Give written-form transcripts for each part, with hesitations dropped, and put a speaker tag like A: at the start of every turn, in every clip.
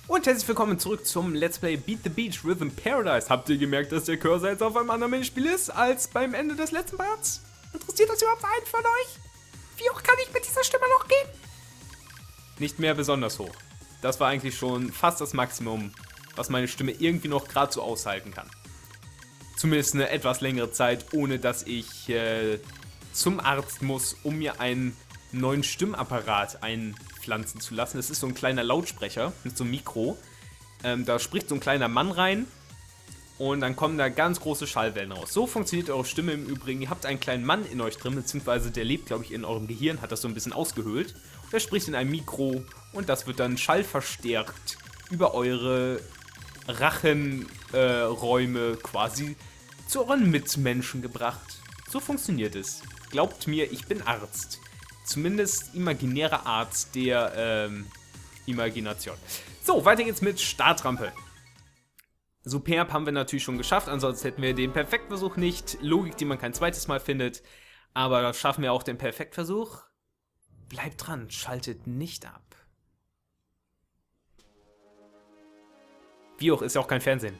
A: Und herzlich willkommen zurück zum Let's Play Beat the Beach Rhythm Paradise. Habt ihr gemerkt, dass der Cursor jetzt auf einem anderen Minispiel ist, als beim Ende des letzten Parts? Interessiert das überhaupt einen von euch? Wie hoch kann ich mit dieser Stimme noch gehen? Nicht mehr besonders hoch. Das war eigentlich schon fast das Maximum, was meine Stimme irgendwie noch gerade so aushalten kann. Zumindest eine etwas längere Zeit, ohne dass ich zum Arzt muss, um mir einen neuen Stimmapparat einpflanzen zu lassen. Das ist so ein kleiner Lautsprecher mit so einem Mikro. Da spricht so ein kleiner Mann rein und dann kommen da ganz große Schallwellen raus. So funktioniert eure Stimme im Übrigen. Ihr habt einen kleinen Mann in euch drin, beziehungsweise der lebt, glaube ich, in eurem Gehirn, hat das so ein bisschen ausgehöhlt. Der spricht in einem Mikro und das wird dann schallverstärkt über eure Rachenräume quasi zu euren Mitmenschen gebracht. So funktioniert es. Glaubt mir, ich bin Arzt. Zumindest imaginärer Arzt der Imagination. So, weiter geht's mit Startrampe. Superb haben wir natürlich schon geschafft, ansonsten hätten wir den Perfektversuch nicht. Logik, die man kein zweites Mal findet. Aber da schaffen wir auch den Perfektversuch. Bleibt dran, schaltet nicht ab. Wie auch, ist ja auch kein Fernsehen.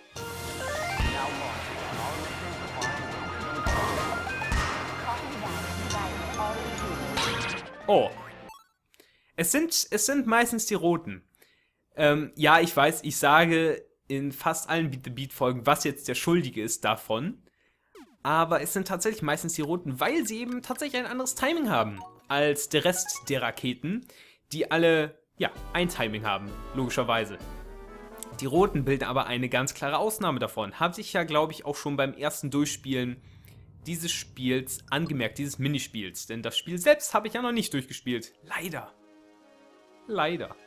A: Oh. Es sind meistens die roten. Ja, ich weiß, ich sage in fast allen Beat the Beat Folgen, was jetzt der Schuldige ist davon. Aber es sind tatsächlich meistens die roten, weil sie eben tatsächlich ein anderes Timing haben als der Rest der Raketen, die alle, ja, ein Timing haben, logischerweise. Die roten bilden aber eine ganz klare Ausnahme davon. Habe ich ja, glaube ich, auch schon beim ersten Durchspielen dieses Spiels angemerkt, dieses Minispiels. Denn das Spiel selbst habe ich ja noch nicht durchgespielt. Leider. Leider.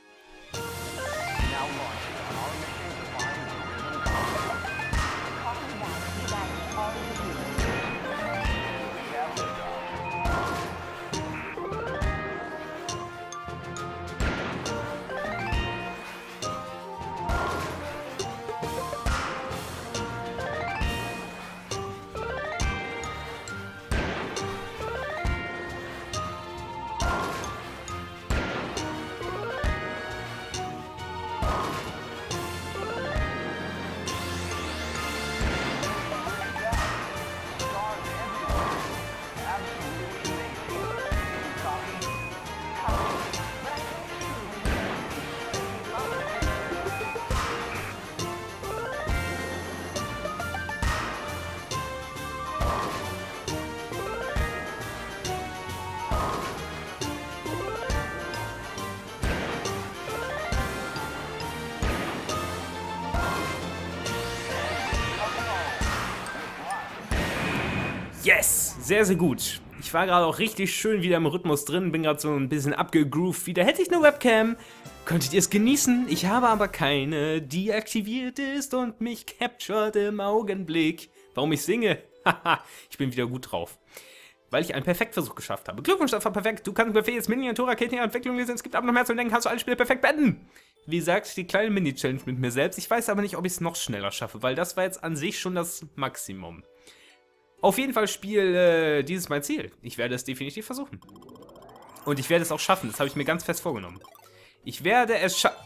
A: Yes! Sehr, sehr gut. Ich war gerade auch richtig schön wieder im Rhythmus drin, bin gerade so ein bisschen abgegroovt. Wieder hätte ich eine Webcam, könntet ihr es genießen. Ich habe aber keine, die aktiviert ist und mich captured im Augenblick. Warum ich singe? Haha, ich bin wieder gut drauf. Weil ich einen Perfektversuch geschafft habe. Glückwunsch, das war perfekt. Du kannst Befehl jetzt Miniaturraketen in Entwicklung lesen. Es gibt aber noch mehr zu denken, kannst du alle Spiele perfekt beenden. Wie gesagt, die kleine Mini-Challenge mit mir selbst. Ich weiß aber nicht, ob ich es noch schneller schaffe, weil das war jetzt an sich schon das Maximum. Auf jeden Fall Spiel, dieses mein Ziel. Ich werde es definitiv versuchen. Und ich werde es auch schaffen. Das habe ich mir ganz fest vorgenommen. Ich werde es schaffen.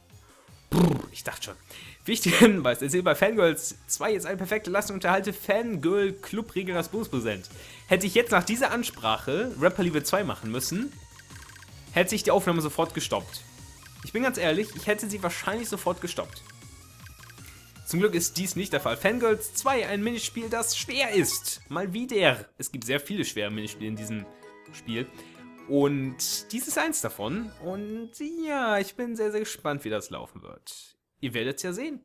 A: Ich dachte schon. Wichtiger Hinweis, es ist bei Fangirls 2 jetzt eine perfekte Leistung und erhalte Fangirl-Club-Regel das Boost präsent. Hätte ich jetzt nach dieser Ansprache Rapper Liebe 2 machen müssen, hätte sich die Aufnahme sofort gestoppt. Ich bin ganz ehrlich, ich hätte sie wahrscheinlich sofort gestoppt. Zum Glück ist dies nicht der Fall. Fangirls 2, ein Minispiel, das schwer ist. Mal wieder. Es gibt sehr viele schwere Minispiele in diesem Spiel. Und dies ist eins davon. Und ja, ich bin sehr, sehr gespannt, wie das laufen wird. Ihr werdet es ja sehen.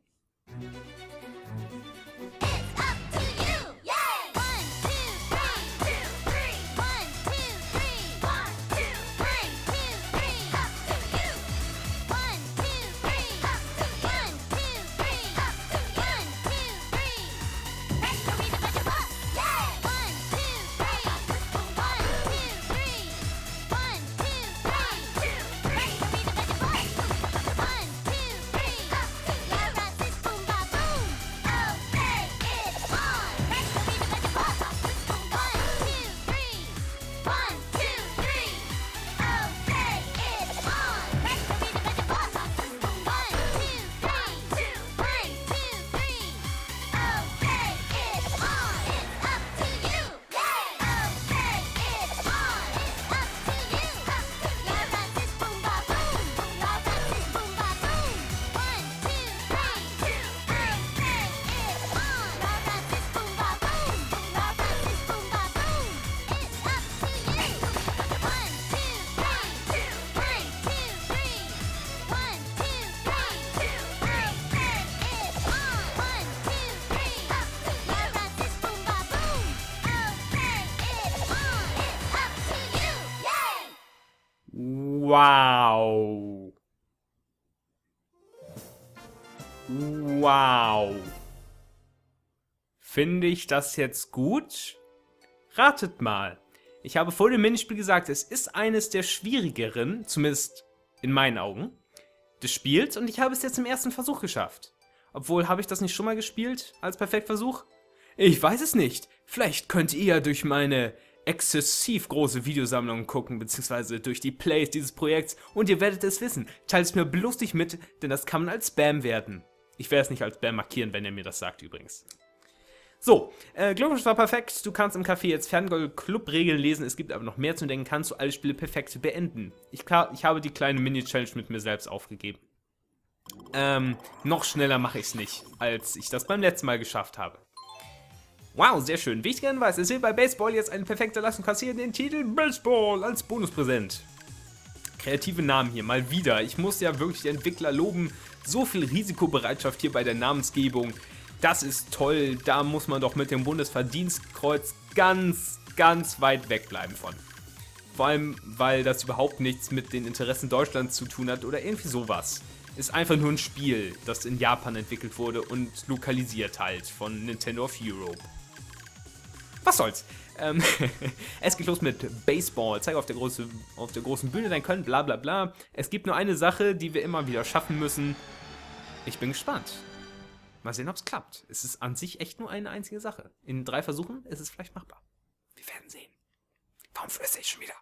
A: Wow. Wow. Finde ich das jetzt gut? Ratet mal. Ich habe vor dem Minispiel gesagt, es ist eines der schwierigeren, zumindest in meinen Augen, des Spiels und ich habe es jetzt im ersten Versuch geschafft. Obwohl, habe ich das nicht schon mal gespielt als Perfektversuch? Ich weiß es nicht. Vielleicht könnt ihr ja durch meine exzessiv große Videosammlung gucken, beziehungsweise durch die Plays dieses Projekts und ihr werdet es wissen. Teilt es mir bloß nicht mit, denn das kann man als Spam werten. Ich werde es nicht als Spam markieren, wenn ihr mir das sagt übrigens. So, Glückwunsch war perfekt. Du kannst im Café jetzt Ferngol-Club-Regeln lesen. Es gibt aber noch mehr zu denken. Kannst du alle Spiele perfekt beenden. Ich habe die kleine Mini-Challenge mit mir selbst aufgegeben. Noch schneller mache ich es nicht, als ich das beim letzten Mal geschafft habe. Wow, sehr schön. Wichtiger Hinweis, es wird bei Baseball jetzt eine perfekte Leistung kassieren, den Titel Baseball als Bonuspräsent. Kreative Namen hier, mal wieder. Ich muss ja wirklich die Entwickler loben. So viel Risikobereitschaft hier bei der Namensgebung. Das ist toll, da muss man doch mit dem Bundesverdienstkreuz ganz, ganz weit wegbleiben von. Vor allem, weil das überhaupt nichts mit den Interessen Deutschlands zu tun hat oder irgendwie sowas. Ist einfach nur ein Spiel, das in Japan entwickelt wurde und lokalisiert halt von Nintendo of Europe. Was soll's? Es geht los mit Baseball. Zeig auf der großen Bühne dein Können, bla bla bla. Es gibt nur eine Sache, die wir immer wieder schaffen müssen. Ich bin gespannt. Mal sehen, ob es klappt. Es ist an sich echt nur eine einzige Sache. In 3 Versuchen ist es vielleicht machbar. Wir werden sehen. Warum flüstere ich schon wieder?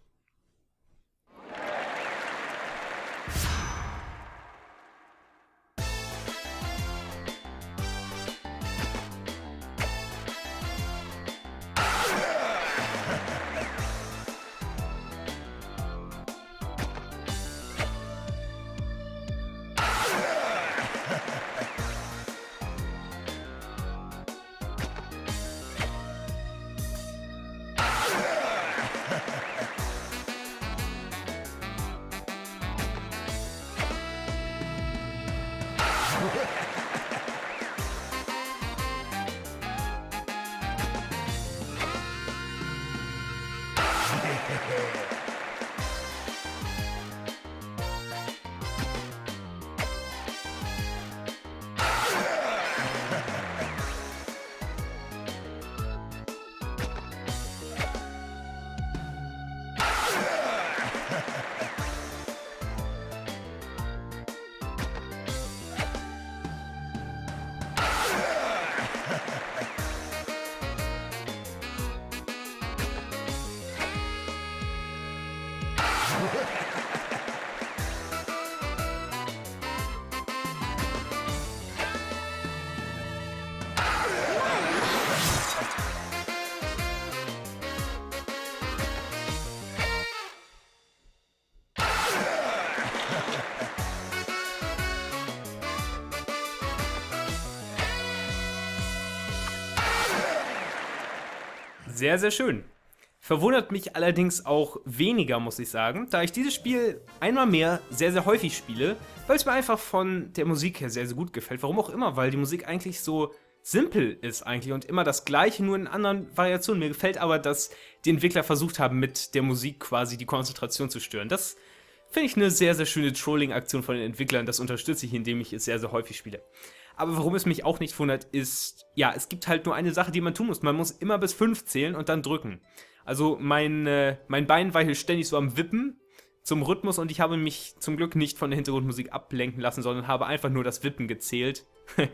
A: Sehr, sehr schön. Verwundert mich allerdings auch weniger, muss ich sagen, da ich dieses Spiel einmal mehr sehr, sehr häufig spiele, weil es mir einfach von der Musik her sehr, sehr gut gefällt. Warum auch immer, weil die Musik eigentlich so simpel ist eigentlich und immer das Gleiche, nur in anderen Variationen. Mir gefällt aber, dass die Entwickler versucht haben, mit der Musik quasi die Konzentration zu stören. Das finde ich eine sehr, sehr schöne Trolling-Aktion von den Entwicklern. Das unterstütze ich, indem ich es sehr, sehr häufig spiele. Aber warum es mich auch nicht wundert, ist, ja, es gibt halt nur eine Sache, die man tun muss. Man muss immer bis 5 zählen und dann drücken. Also mein Bein war hier ständig so am Wippen zum Rhythmus und ich habe mich zum Glück nicht von der Hintergrundmusik ablenken lassen, sondern habe einfach nur das Wippen gezählt.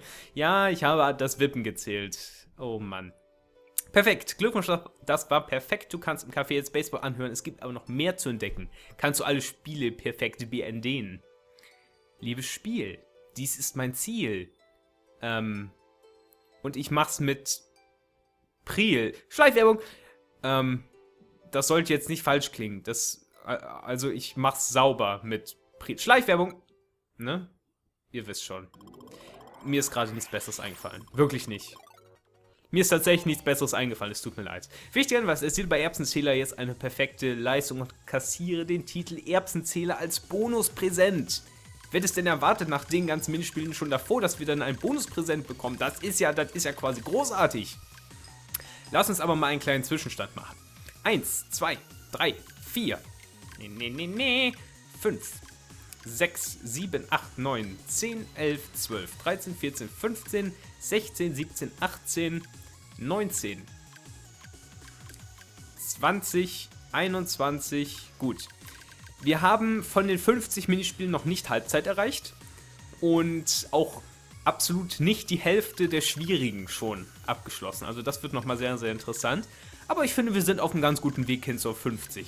A: Ja, ich habe das Wippen gezählt. Oh Mann. Perfekt, Glückwunsch, das war perfekt. Du kannst im Café jetzt Baseball anhören. Es gibt aber noch mehr zu entdecken. Kannst du alle Spiele perfekt beenden. Liebes Spiel, dies ist mein Ziel. Und ich mach's mit Priel. Schleichwerbung. Das sollte jetzt nicht falsch klingen. Also ich mach's sauber mit Priel. Schleichwerbung. Ne? Ihr wisst schon. Mir ist gerade nichts Besseres eingefallen. Wirklich nicht. Mir ist tatsächlich nichts Besseres eingefallen, es tut mir leid. Wichtig was, erziele bei Erbsenzähler jetzt eine perfekte Leistung und kassiere den Titel Erbsenzähler als Bonuspräsent. Wird es denn erwartet nach den ganzen Minispielen schon davor, dass wir dann ein Bonuspräsent bekommen? Das ist ja quasi großartig. Lass uns aber mal einen kleinen Zwischenstand machen. 1, 2, 3, 4. Nee. 5, 6, 7, 8, 9, 10, 11, 12, 13, 14, 15, 16, 17, 18, 19, 20, 21. Gut. Wir haben von den 50 Minispielen noch nicht Halbzeit erreicht und auch absolut nicht die Hälfte der schwierigen schon abgeschlossen. Also das wird nochmal sehr, sehr interessant. Aber ich finde, wir sind auf einem ganz guten Weg hin zur 50.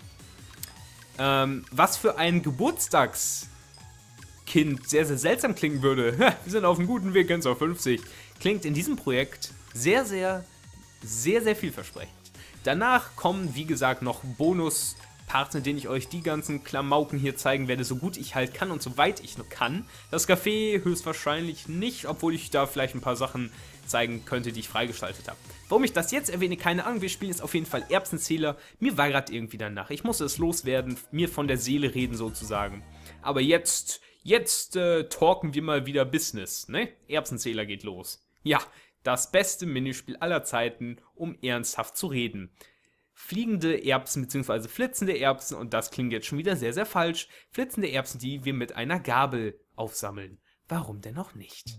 A: Was für ein Geburtstagskind sehr, sehr seltsam klingen würde. Wir sind auf einem guten Weg hin zur 50. Klingt in diesem Projekt sehr, sehr, sehr, sehr vielversprechend. Danach kommen, wie gesagt, noch Bonus-Parts, in denen ich euch die ganzen Klamauken hier zeigen werde, so gut ich halt kann und so weit ich nur kann. Das Café höchstwahrscheinlich nicht, obwohl ich da vielleicht ein paar Sachen zeigen könnte, die ich freigeschaltet habe. Warum ich das jetzt erwähne, keine Ahnung. Wir spielen jetzt auf jeden Fall Erbsenzähler. Mir war gerade irgendwie danach. Ich musste es loswerden, mir von der Seele reden sozusagen. Aber jetzt talken wir mal wieder Business, ne? Erbsenzähler geht los. Ja, das beste Minispiel aller Zeiten, um ernsthaft zu reden. Fliegende Erbsen bzw. flitzende Erbsen, und das klingt jetzt schon wieder sehr, sehr falsch. Flitzende Erbsen, die wir mit einer Gabel aufsammeln. Warum denn noch nicht?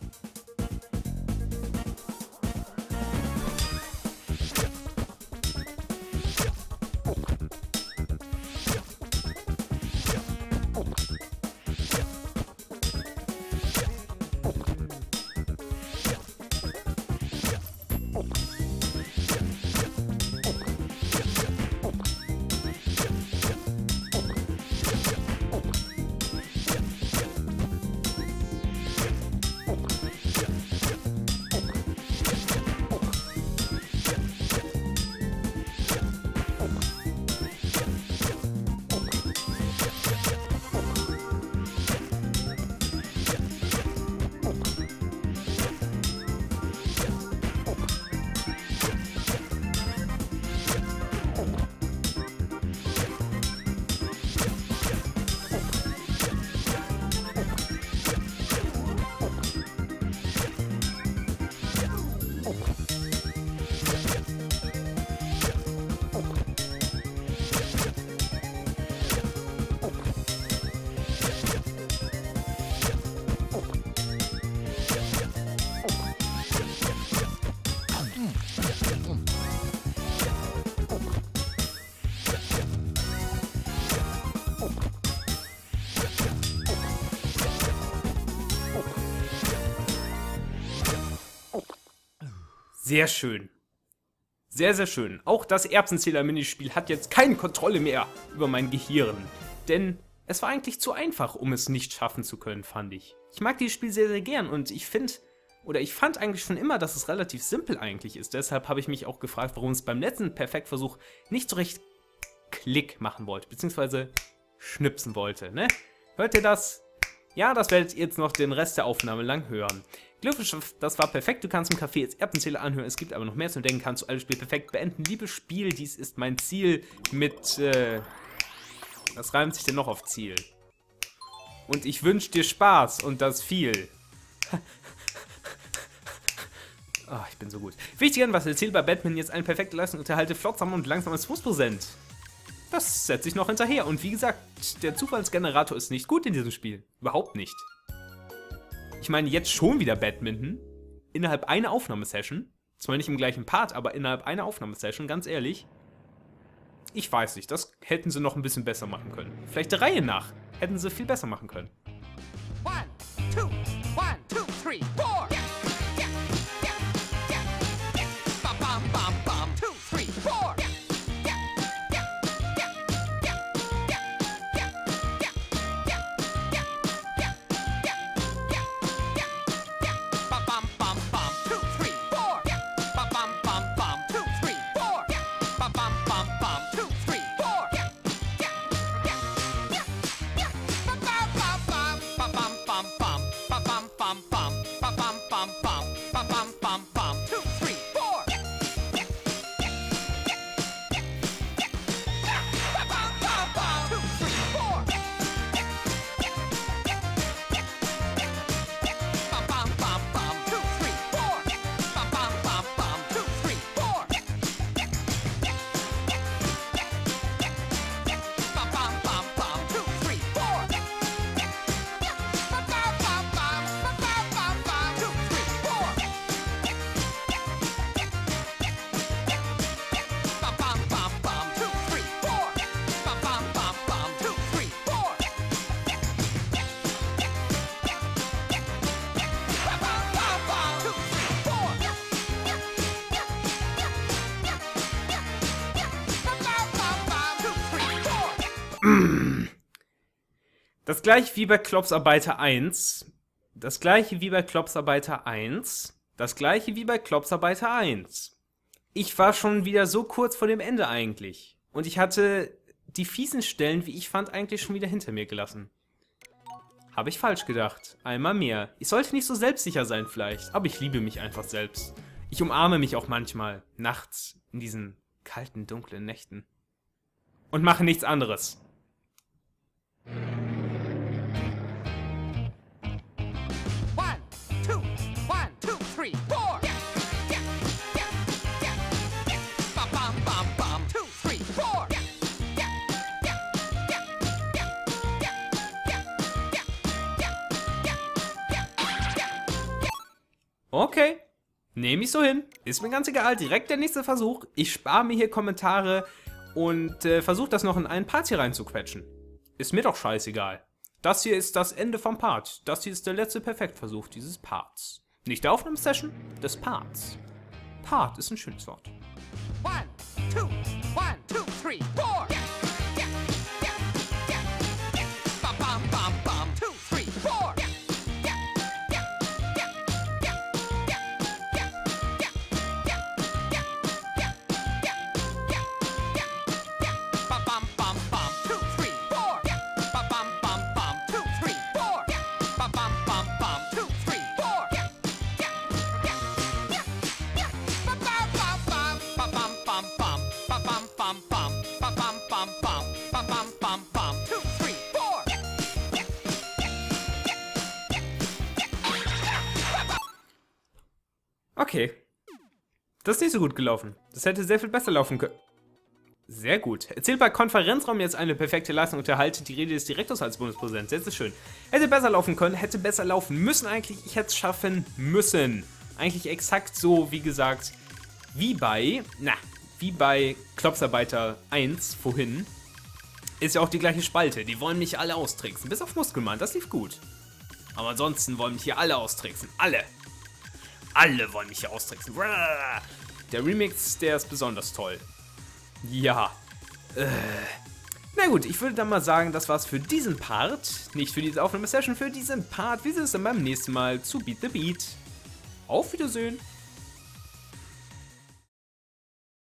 A: Sehr schön. Sehr, sehr schön. Auch das Erbsenzähler-Minispiel hat jetzt keine Kontrolle mehr über mein Gehirn. Denn es war eigentlich zu einfach, um es nicht schaffen zu können, fand ich. Ich mag dieses Spiel sehr, sehr gern und ich fand eigentlich schon immer, dass es relativ simpel eigentlich ist. Deshalb habe ich mich auch gefragt, warum es beim letzten Perfektversuch nicht so recht Klick machen wollte, beziehungsweise schnipsen wollte, ne? Hört ihr das? Ja, das werdet ihr jetzt noch den Rest der Aufnahme lang hören. Glückwunsch, das war perfekt. Du kannst im Café jetzt Erbsenzähler anhören. Es gibt aber noch mehr zu denken. Kannst du alles Spiel perfekt beenden. Liebes Spiel, dies ist mein Ziel mit, was reimt sich denn noch auf Ziel? Und ich wünsche dir Spaß und das viel. Oh, ich bin so gut. Wichtig an, was erzählt bei Batman jetzt eine perfekte Leistung unterhalte, flottsam und langsames Fußpräsent. Das setze ich noch hinterher. Und wie gesagt, der Zufallsgenerator ist nicht gut in diesem Spiel. Überhaupt nicht. Ich meine, jetzt schon wieder Badminton. Innerhalb einer Aufnahmesession. Zwar nicht im gleichen Part, aber innerhalb einer Aufnahmesession, ganz ehrlich. Ich weiß nicht, das hätten sie noch ein bisschen besser machen können. Vielleicht der Reihe nach hätten sie viel besser machen können.
B: 1, 2, 1, 2, 3, 4. Bam, bam, bam, bam. 2, 3, 4.
A: Das gleiche wie bei Klopsarbeiter 1. Das gleiche wie bei Klopsarbeiter 1. Das gleiche wie bei Klopsarbeiter 1. Ich war schon wieder so kurz vor dem Ende eigentlich. Und ich hatte die fiesen Stellen, wie ich fand, eigentlich schon wieder hinter mir gelassen. Habe ich falsch gedacht. Einmal mehr. Ich sollte nicht so selbstsicher sein vielleicht, aber ich liebe mich einfach selbst. Ich umarme mich auch manchmal, nachts, in diesen kalten, dunklen Nächten. Und mache nichts anderes.
B: One, two, three, four. Bum, bum, bum, bum. 2, 3, 4.
A: Okay, nehme ich so hin. Ist mir ganz egal. Direkt der nächste Versuch. Ich spare mir hier Kommentare und versuche das noch in einen Part hier reinzuquetschen. Ist mir doch scheißegal. Das hier ist das Ende vom Part. Das hier ist der letzte Perfektversuch dieses Parts. Nicht der Aufnahmesession, des Parts. Part ist ein schönes Wort.
B: 1, 2, 3, 4. Bum, bum, bum, bum. 2, 3, 4. Bum, bum, bum, bum. 2, 3, 4. Bum, bum, bum, bum. 2, 3, 4. Bum, bum, bum, bum. 2, 3, 4. Bum, bum, bum, bum. Bum, bum, bum, bum. Bum, bum, bum, bum. Bum, bum, bum, bum. Bum, bum, bum, bum. 2, 3, 4.
A: Okay. Das ist nicht so gut gelaufen. Das hätte sehr viel besser laufen können. Sehr gut. Erzählt bei Konferenzraum jetzt eine perfekte Leistung und erhaltet die Rede des Direktors als Bundespräsident. Sehr, sehr schön. Hätte besser laufen können, hätte besser laufen müssen eigentlich. Ich hätte es schaffen müssen. Eigentlich exakt so, wie gesagt, wie bei Klopsarbeiter 1 vorhin. Ist ja auch die gleiche Spalte. Die wollen mich alle austricksen. Bis auf Muskelmann, das lief gut. Aber ansonsten wollen mich hier alle austricksen. Alle. Alle wollen mich hier austricksen. Der Remix, der ist besonders toll. Ja. Na gut, ich würde dann mal sagen, das war's für diesen Part. Nicht für diese Aufnahmesession, für diesen Part. Wir sehen uns dann beim nächsten Mal zu Beat the Beat. Auf Wiedersehen.